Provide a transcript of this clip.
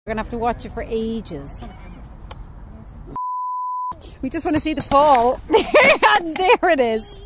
We're gonna have to watch it for ages. We just want to see the fall. And there it is.